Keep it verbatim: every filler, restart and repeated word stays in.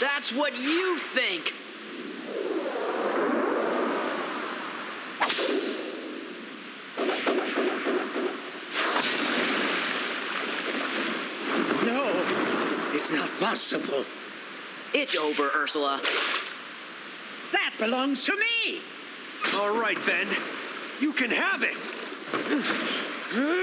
That's what you think. No, it's not possible. It's over, Ursula. That belongs to me. All right, then. You can have it.